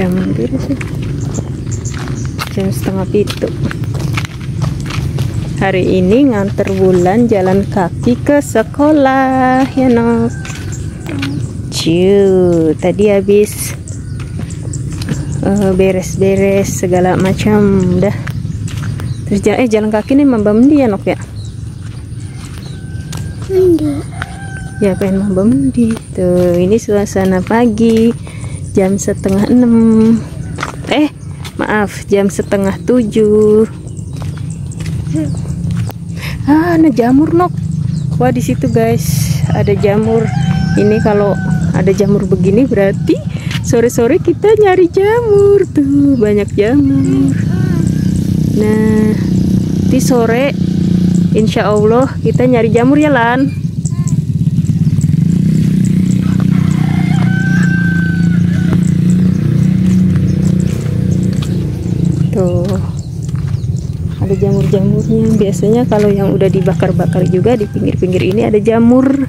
jam berapa sih? Jam 6:30. Hari ini nganter Wulan jalan kaki ke sekolah ya Nok. Ciu, tadi habis beres-beres segala macam udah. Terus jalan kaki nih Mbak Mendi ya Nok ya? Ya pengen Mbak Mendi. Tuh ini suasana pagi jam 6:30. Maaf, jam 6:30. Ada jamur Nok. Wah di situ guys ada jamur. Ini kalau ada jamur begini berarti sore-sore kita nyari jamur. Tuh banyak jamur. Nah di sore insya Allah kita nyari jamur ya Lan. Tuh ada jamur-jamurnya. Biasanya kalau yang udah dibakar-bakar juga di pinggir-pinggir ini ada jamur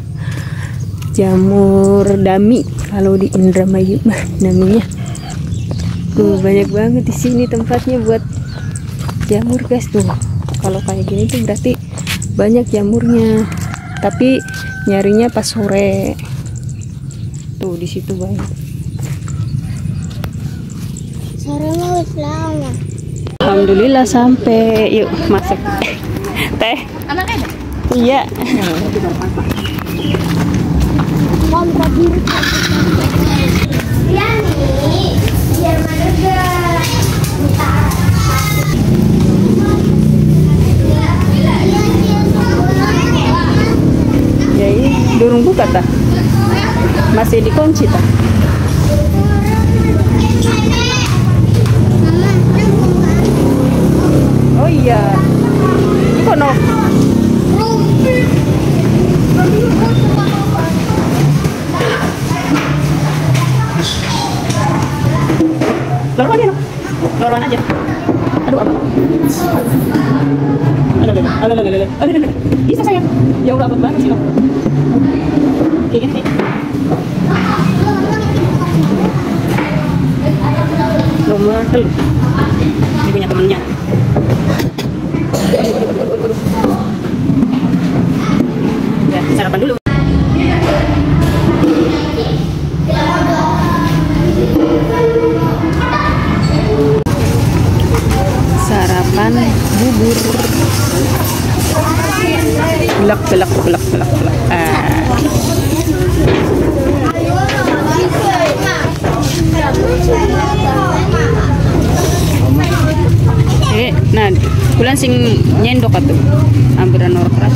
dami kalau di Indramayu namanya. Tuh banyak banget di sini tempatnya buat jamur guys. Tuh kalau kayak gini tuh berarti banyak jamurnya, tapi nyarinya pas sore. Tuh di situ banyak. Sore mau lama. Alhamdulillah sampai. Yuk masak teh. Anaknya? Iya. Iya nih, biar mana enggak. Ya ini durung buka tah. Masih dikunci tah. Oh iya. Ini kok Nok? Lorong aja Nok. Lorong aja. Aduh apa? Aduh. Bisa sayang. Ya udah abot banget sih Nok. Kayak gini. Nomor telur. Ini punya temennya. Ya, sarapan dulu. Sarapan bubur. Belak. Nah, bulan sing nyendok atuh. Ambiran nor keras.